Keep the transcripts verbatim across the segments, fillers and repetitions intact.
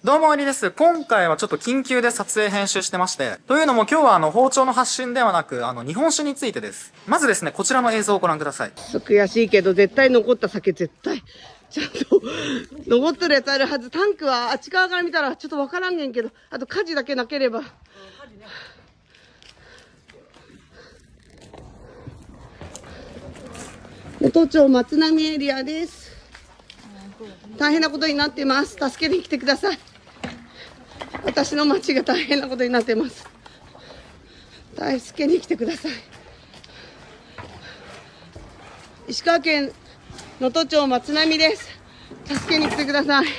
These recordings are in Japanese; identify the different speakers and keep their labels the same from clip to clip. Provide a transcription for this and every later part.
Speaker 1: どうもありです。今回はちょっと緊急で撮影編集してまして。というのも今日はあの包丁の発信ではなく、あの日本酒についてです。まずですね、こちらの映像をご覧ください。
Speaker 2: 悔しいけど絶対残った酒絶対。ちゃんと残ってるやつあるはず。タンクはあっち側から見たらちょっとわからんげんけど、あと火事だけなければ。能登町松並エリアです。大変なことになっています。助けに来てください。私の町が大変なことになっています。助けに来てください。石川県能登町松並です。助けに来てください。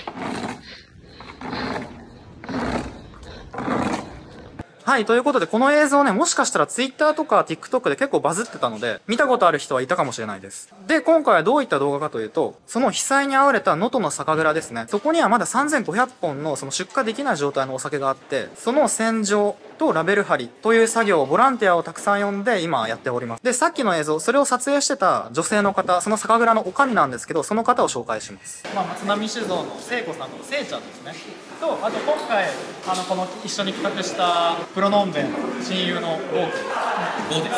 Speaker 1: はい、ということで、この映像ね、もしかしたら Twitter とか TikTok で結構バズってたので、見たことある人はいたかもしれないです。で、今回はどういった動画かというと、その被災に遭われた能登の酒蔵ですね。そこにはまださんぜんごひゃっぽんのその出荷できない状態のお酒があって、その洗浄とラベル貼りという作業をボランティアをたくさん呼んで今やっております。で、さっきの映像、それを撮影してた女性の方、その酒蔵の女将なんですけど、その方を紹介します。まあ、松並酒造の聖子さんと聖ちゃんですね。と、あと今回、あの、この一緒に企画したプロノンベン、親友のゴーキ。
Speaker 3: ゴーです。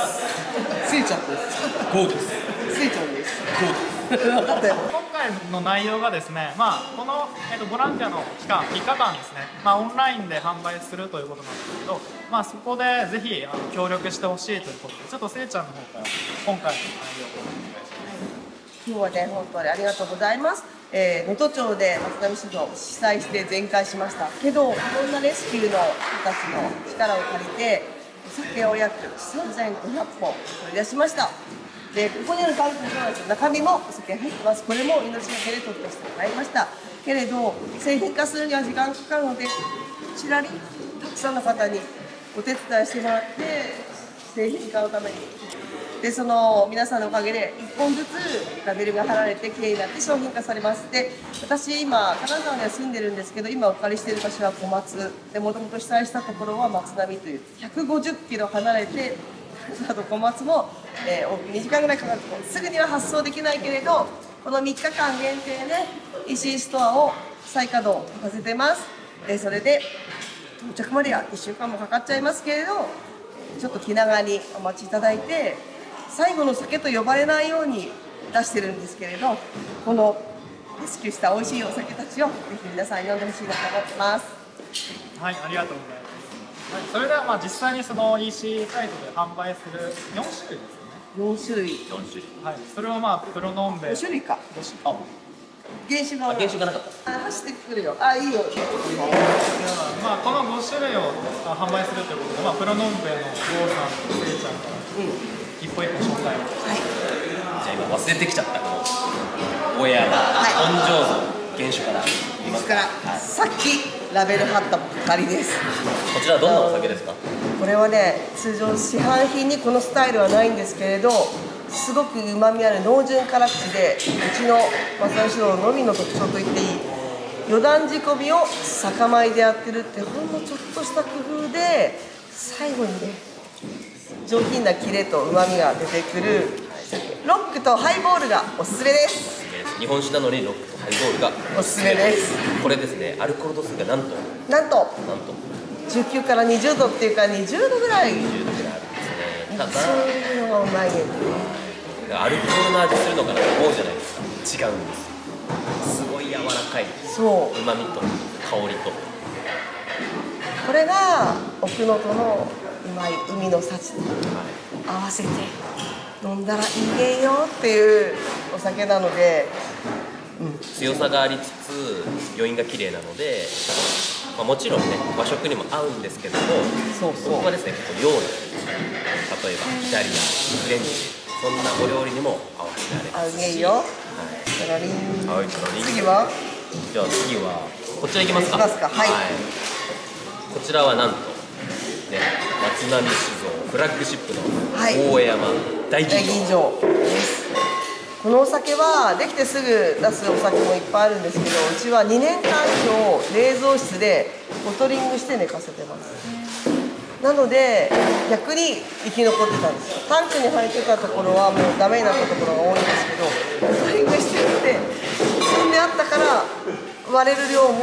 Speaker 2: せいちゃんです。
Speaker 3: ゴーです。
Speaker 2: せいちゃんです。
Speaker 3: ゴーです。
Speaker 2: 分かったよ。
Speaker 1: 今回の内容がですね、まあ、この、えっと、ボランティアの期間、みっかかんですね、まあ、オンラインで販売するということなんですけど、まあ、そこでぜひあの協力してほしいということで、ちょっとせいちゃんの方から今回の内容をお願いします。
Speaker 2: 今日はね、本当にありがとうございます。えー、能登町で松並酒造被災して全壊しましたけど、いろんなレスキューの人たちの力を借りてお酒を約さんぜんごひゃっぽん取り出しました。で、ここにあるタンクもそうなんですよ。中身もお酒入ってます。これも命がけで取ってしてもらいましたけれど、製品化するには時間かかるので、こちらにたくさんの方にお手伝いしてもらって製品化のために、でその皆さんのおかげでいっぽんずつラベルが貼られてきれいになって商品化されます。で、私今金沢には住んでるんですけど、今お借りしている場所は小松で、もともと被災したところは松並というひゃくごじゅっキロ離れて、あと小松も、えー、にじかんぐらいかかるところ、すぐには発送できないけれど、このみっかかん限定で イーシー ストアを再稼働させてます。でそれで到着まではいっしゅうかんもかかっちゃいますけれど、ちょっと気長にお待ちいただいて、最後の酒と呼ばれないように出してるんですけれど、このレスキューした美味しいお酒たちをぜひ皆さんに飲んでほしいなと思ってます。
Speaker 1: はい、ありがとうございます。はい、それではまあ実際にその イーシー サイトで販売するよんしゅるいですね。
Speaker 2: よんしゅるい。
Speaker 3: よん種類。
Speaker 1: はい、それはまあプロノンベン。
Speaker 2: ごしゅるいか。
Speaker 3: あ、
Speaker 2: 原酒が。
Speaker 3: あ原酒がなかった。
Speaker 2: あ、走ってくるよ。あ、いいよ。
Speaker 1: まあこのごしゅるいを販売するということで、まあプロノンベンのゴーさんとせいちゃんから一歩一歩紹介を。
Speaker 2: はい。
Speaker 3: じゃあ今忘れてきちゃったこの大山本醸造原酒から言います
Speaker 2: から、
Speaker 3: はい、
Speaker 2: さっきラベル貼ったばっかりです。
Speaker 3: こちらどんなお酒ですか？
Speaker 2: これはね、通常市販品にこのスタイルはないんですけれど、すごくうまみある濃純辛口で、うちの松並酒造のみの特徴と言っていい、余談仕込みを酒米でやってるってほんのちょっとした工夫で、最後にね上品なキレとうまみが出てくるロックとハイボールがおすすめです。
Speaker 3: 日本酒なのにロックとハイボールが
Speaker 2: おすすめです。
Speaker 3: これですね、アルコール度数がなんと
Speaker 2: なんと
Speaker 3: なんと
Speaker 2: じゅうきゅうからにじゅうどっていうかにじゅうどぐらい。
Speaker 3: にじゅうどぐらいあるんですね。ただ
Speaker 2: そういうのがうまいね。
Speaker 3: アルコールの味するのかなと思うじゃないですか。違うんですよ。すごい柔らかい。
Speaker 2: そう
Speaker 3: うまみと香りと。
Speaker 2: これが奥能登のうまい海の幸と合わせて飲んだらいいねよっていうお酒なので、
Speaker 3: うん、強さがありつつ余韻が綺麗なので、まあ、もちろんね和食にも合うんですけども、
Speaker 2: そうそう、
Speaker 3: 僕はですね結構洋の、例えばイタリアン、フレンチ、そんなお料理にも合わせられますし、
Speaker 2: 合うねよ。
Speaker 3: はい
Speaker 2: トロリン。
Speaker 3: はい、トロリン。
Speaker 2: 次は
Speaker 3: じゃあ次はこちらいきますか。
Speaker 2: いきますか。はい、
Speaker 3: はい、こちらはなんと、ね、松並酒造フラッグシップの大江山大吟醸です。
Speaker 2: このお酒はできてすぐ出すお酒もいっぱいあるんですけど、うちはにねんかん以上冷蔵室でボトリングして寝かせてます。なので逆に生き残ってたんですよ。タンクに入ってたところはもうダメになったところが多いんですけど、ボトリングしてて積んであったから割れる量も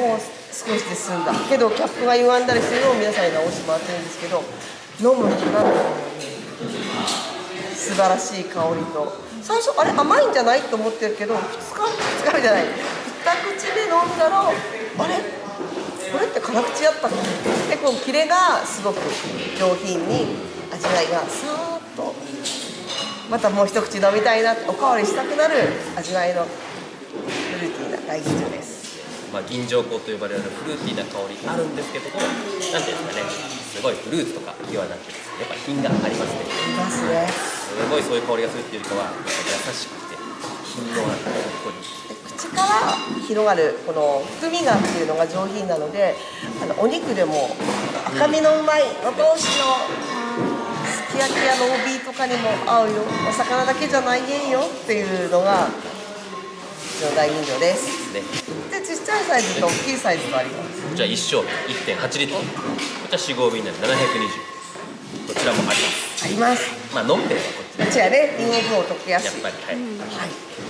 Speaker 2: 少しで済んだけどキャップが歪んだりするのを皆さんに直してもらってるんですけど、飲むとなんだろう素晴らしい香りと、最初あれ甘いんじゃないと思ってるけど、ふつかふつかめじゃない、二口で飲んだらあれこれって辛口やったので、このキレがすごく上品に味わいがさーっと、またもう一口飲みたいな、おかわりしたくなる味わいのフルーティーな大吟醸です。
Speaker 3: まあ、吟醸香と呼ばれるフルーティーな香りあるんですけども、なんていうんですかね、すごいフルーツとかではなくて、やっぱ品がありますね。
Speaker 2: いますね。
Speaker 3: すごいそういう香りがするっていうよりかは、優しくて品のある本当に。
Speaker 2: 口から広がるこの含みがっていうのが上品なので、あのお肉でも赤身のうまい能登牛のすき焼きやロービーとかにも合うよ、お魚だけじゃないげんよっていうのがうちの大吟醸です。
Speaker 3: ね、
Speaker 2: でちっちゃいサイズと大きいサイズとあります。
Speaker 3: こちら一升瓶 いってんはちリットル、こちら四合瓶なんでななひゃくにじゅう、こちらもあります。
Speaker 2: あります。
Speaker 3: まあのんべえはこっち
Speaker 2: こっちはねに合分を溶けやすい。
Speaker 3: やっぱりはい、
Speaker 2: はい。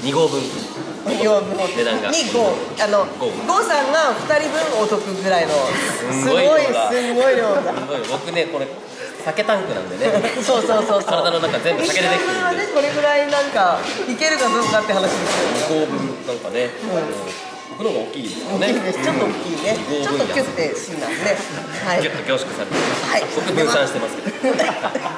Speaker 3: に合分
Speaker 2: に合分を
Speaker 3: 値段が
Speaker 2: に合あの合さんがふたりぶんお得ぐらいのすごいすごい量だ。
Speaker 3: すごい僕ねこれ酒タンクなんでね
Speaker 2: そうそうそうそう。
Speaker 3: 体の中全部酒でできてるんで、
Speaker 2: はねこれぐらいなんかいけるかどうかって話ですよ。
Speaker 3: に合分なんかね、僕の方が大きいですよね。
Speaker 2: 大きいです。ちょっと大きいね。ちょっとキュッてしなんで、はい。
Speaker 3: ギュッと凝縮されてる。
Speaker 2: はい。
Speaker 3: 僕分散してますけど。長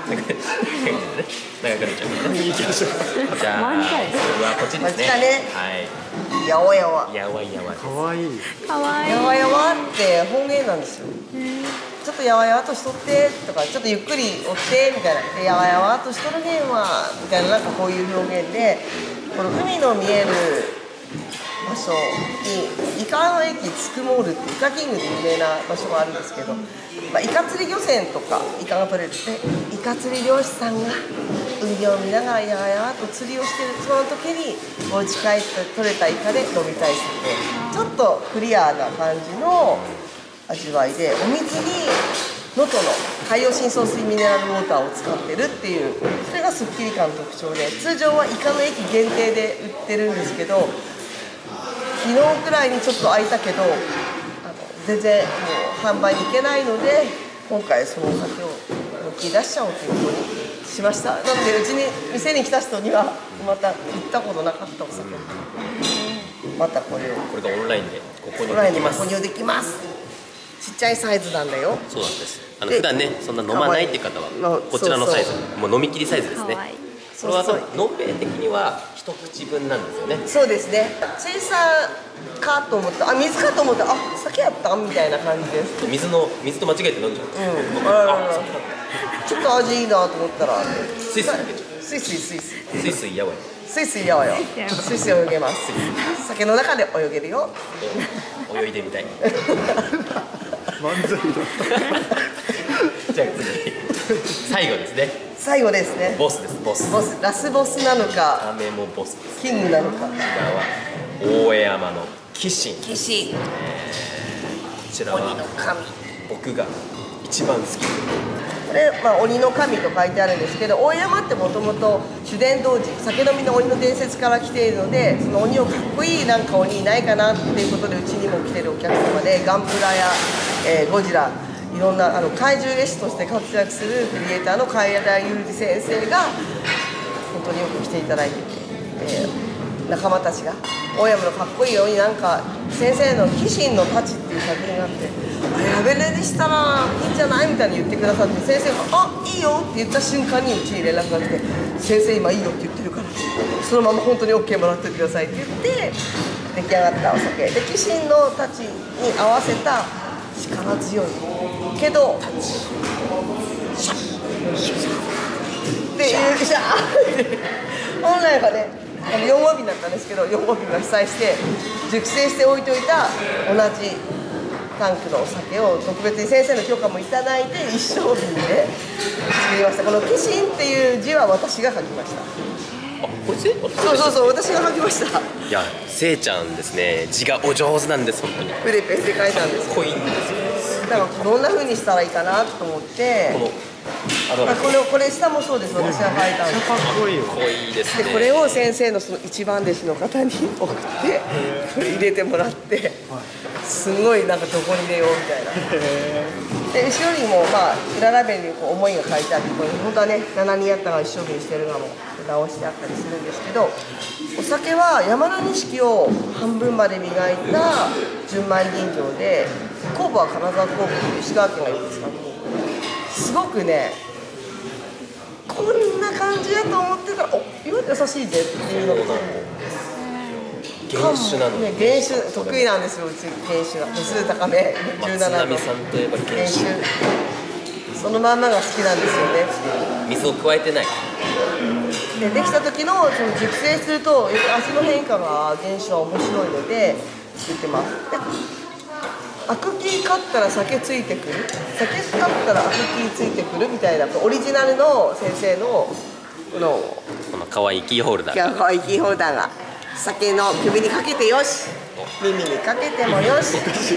Speaker 3: くなっちゃうからね。じゃあ、それはこっちですね。
Speaker 2: こっちだね。
Speaker 3: はい。
Speaker 2: やわやわ。
Speaker 3: やわいやわ。
Speaker 1: かわいい。
Speaker 4: かわいい。
Speaker 2: やわやわって方言なんですよ。ちょっとやわやわとしとってとか、ちょっとゆっくり追ってみたいな、でやわやわとしとるへんわみたいな、なんかこういう表現で、この海の見える場所にイカの駅つくもーるってイカキングで有名な場所があるんですけど、まあ、イカ釣り漁船とかイカが取れるで、イカ釣り漁師さんが海を見ながらやわやわと釣りをしてるその時にお家帰って取れたイカで飲みたい酒、ちょっとクリアな感じの味わいで、お水に能登の海洋深層水ミネラルウォーターを使ってるっていう、それがすっきり感の特徴で、通常はイカの駅限定で売ってるんですけど、昨日くらいにちょっと空いたけど、あの全然もう販売に行けないので、今回そのお酒を抜き出しちゃおうということにしました。なのでうちに店に来た人にはまた行ったことなかったお酒、またこれを
Speaker 3: これがオンラインでここに
Speaker 2: オンライン
Speaker 3: できます。
Speaker 2: で購入できます。ちっちゃいサイズなんだよ。
Speaker 3: そうなんです。あの
Speaker 2: で
Speaker 3: 普段ねそんな飲まないっていう方はこちらのサイズ、もう飲み切りサイズですね。これは多分のんべえ的には一口分なんですよね。
Speaker 2: そうですね。小さかと思った、あ水かと思った、あ酒やったみたいな感じです。
Speaker 3: 水の水と間違えて飲んじゃう。
Speaker 2: うん。あらららちょっと味いいなと思ったら、
Speaker 3: スイスイいけちゃ
Speaker 2: スイスイスイスイ
Speaker 3: う。スイスイやわい。
Speaker 2: スイスイやわよ。スイスイ泳げます。酒の中で泳げるよ。
Speaker 3: 泳いでみたい。
Speaker 1: 満足
Speaker 3: じゃあ次最後ですね。
Speaker 2: 最後ですね。
Speaker 3: ボスです。ボス。
Speaker 2: ボス、ラスボスなのか、
Speaker 3: ダメもボスです。
Speaker 2: キングなのか。
Speaker 3: こちらは大江山の紀信。こ
Speaker 2: 騎士、
Speaker 3: ちらは
Speaker 2: 鬼の神。
Speaker 3: 僕が一番好き。
Speaker 2: これ、まあ、鬼の神と書いてあるんですけど、大山ってもともと修伝童子、酒飲みの鬼の伝説から来ているので、その鬼をかっこいいなんか鬼いないかなっていうことでうちにも来てるお客様で、ガンプラや、えー、ゴジラ、いろんなあの怪獣絵師として活躍するクリエイターの海田裕二先生が本当によく来ていただいてて、えー、仲間たちが大山のかっこいい鬼なんか先生の「紀信の太刀」っていう作品があって、あれラベルにしたらいいんじゃないみたいに言ってくださって、先生が「あいいよ」って言った瞬間にうちに連絡が来て「先生今いいよって言ってるからそのまま本当に オーケー もらっておいてください」って言って出来上がったお酒で、紀信の太刀に合わせた力強いけどシャッっていうシャッ本来はねよん合瓶だったんですけど、よん合瓶が被災して熟成して置いといた同じタンクのお酒を特別に先生の許可もいただいて一升瓶で作りました。この紀信っていう字は私が書きました。
Speaker 3: あ、これせい
Speaker 2: そうそうそう、私が書きました。
Speaker 3: いや、せいちゃんですね、字がお上手なんです、本当に。
Speaker 2: 筆ペンで書いたんですよ。
Speaker 3: 濃いんですよ。
Speaker 2: だからどんな風にしたらいいかなと思って、
Speaker 3: このアドラ
Speaker 2: あこれこれ下もそうです。私は書いたんです。
Speaker 1: かっこいいよ。
Speaker 3: かっこいいですね。
Speaker 2: でこれを先生のその一番弟子の方に送ってこれ入れてもらって、すごいなんかどこに入れようみたいな。で後ろにもまあ裏ラベルにこう思いが書いてあって、これ本当はねしちにんやったが一生懸命してるのも直してあったりするんですけど、お酒は山田錦を半分まで磨いた純米吟醸で、酵母は金沢酵母という石川県がいるんですけど、すごくねこんな感じやと思ってたら、お意外と優しいぜっていうのと、
Speaker 3: 原酒なの
Speaker 2: ね、原酒得意なんですよ、うち原酒が度数高めじゅうななど
Speaker 3: 松並さんといえば原酒、
Speaker 2: そのまんまが好きなんですよね。
Speaker 3: 水を加えてない。
Speaker 2: でできた時のその熟成すると味の変化が原酒は面白いので作ってます。でアクキー買ったら酒ついてくる、酒買ったらアクキーついてくるみたいなオリジナルの先生のこの
Speaker 3: この可愛いキーホルダー。
Speaker 2: 可愛いキーホルダーが酒の首にかけてよし、耳にかけてもよし。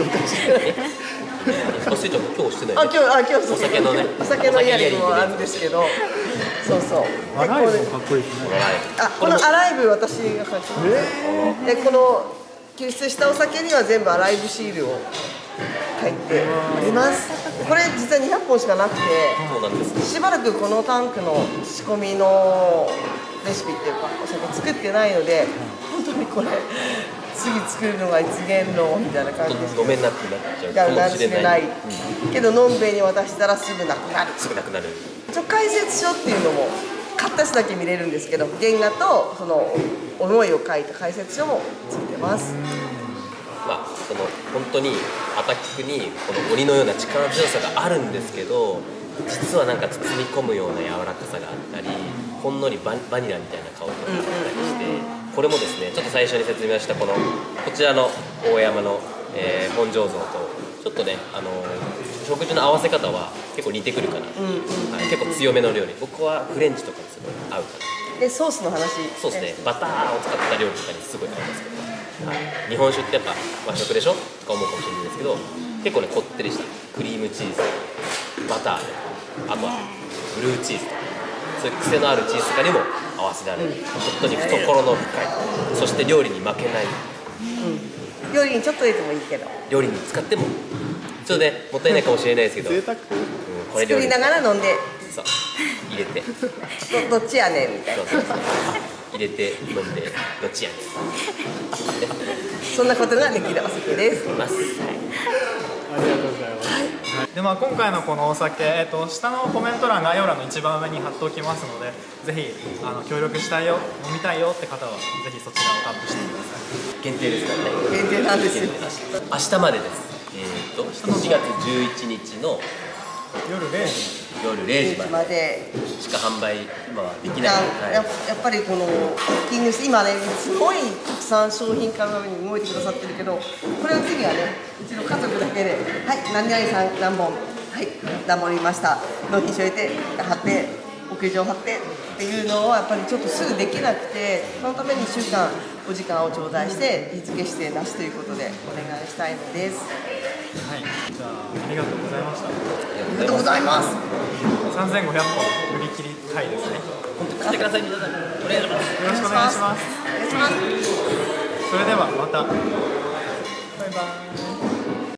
Speaker 3: あ、スイちゃん今日してない。
Speaker 2: あ、今日、あ、今日そう
Speaker 3: お酒のね
Speaker 2: お酒のイヤリングもあるんですけど、そうそう。
Speaker 1: アライブ
Speaker 2: でこ
Speaker 1: もかっこいいですね。
Speaker 2: れあ、このアライブ私が書いてで、この救出したお酒には全部アライブシールを書いてあります。これ実はにひゃっぽんしかなくて、
Speaker 3: そうなんですね。
Speaker 2: しばらくこのタンクの仕込みのレシピっていうかお酒作ってないので、本当にこれ次作るのがいつげんのみたいな感じです。
Speaker 3: 飲めなくなっちゃうかもしれない。
Speaker 2: ないけどのんべえに渡したらすぐなくなる。
Speaker 3: すぐなくなる。
Speaker 2: 一応解説書っていうのも買った人だけ見れるんですけど、原画とその思いを書いた解説書もついてます。
Speaker 3: まあその本当にアタックにこの鬼のような力強さがあるんですけど、実はなんか包み込むような柔らかさがあったり、ほんのりババニラみたいな香りがあったりして、これもですねちょっと最初に説明したこのこちらの大山の、えー、本醸造とちょっとね、あのー、食事の合わせ方は結構似てくるかな、うんうん、はい、結構強めの料理、僕はフレンチとかにすごい合うかな。
Speaker 2: でソースの話、
Speaker 3: そうですね、バターを使った料理とかにすごい合いますけど、はい、日本酒ってやっぱ和食でしょとか思うかもしれないですけど、結構ねこってりしたクリームチーズ、バター、あとはブルーチーズとかそういう癖のあるチーズとかにも合わせられる、うん、本当に懐の深い、そして料理に負けない、
Speaker 2: うん、料理にちょっと入れてもいいけど
Speaker 3: 料理に使ってもちょっとねもったいないかもしれないですけど、
Speaker 1: 贅沢、うん、
Speaker 2: これ料理作りながら飲んで、
Speaker 3: そう入れて
Speaker 2: ど, どっちやねんみたいな、そうそうそう
Speaker 3: 入れて飲んでどっちやねん、ね、
Speaker 2: そんなことができるお酒です。
Speaker 3: ます、はい、
Speaker 1: ありがとうございます。はい、でまあ今回のこのお酒、えっと下のコメント欄概要欄の一番上に貼っておきますので、ぜひあの協力したいよ、飲みたいよって方はぜひそちらをタップしてください。
Speaker 3: 限定ですからね。
Speaker 2: 限定なんですよ。
Speaker 3: 明日までです。えー、としがつじゅういちにちの
Speaker 1: 夜れいじ
Speaker 3: 夜れいじまでしか販売今はできない。
Speaker 2: はい、や, やっぱりこのキングス今ねすごいたくさん商品化のために動いてくださってるけど、これを次はねうちの家族だけではい何々さん何本はい何本いました納品書入れて貼って屋上貼ってっていうのはやっぱりちょっとすぐできなくて、そのためにいっしゅうかんお時間を頂戴して日付指定なしということでお願いしたいのです。
Speaker 1: はい、じゃあありがとうございました。
Speaker 2: ありがとうございます。
Speaker 1: さんぜんごひゃっぽん売り切りたいですね。
Speaker 3: 本当に来てください皆さん。お願いします。
Speaker 1: よろしくお願いします。
Speaker 2: お願いします。
Speaker 1: それではまた。バイバイ。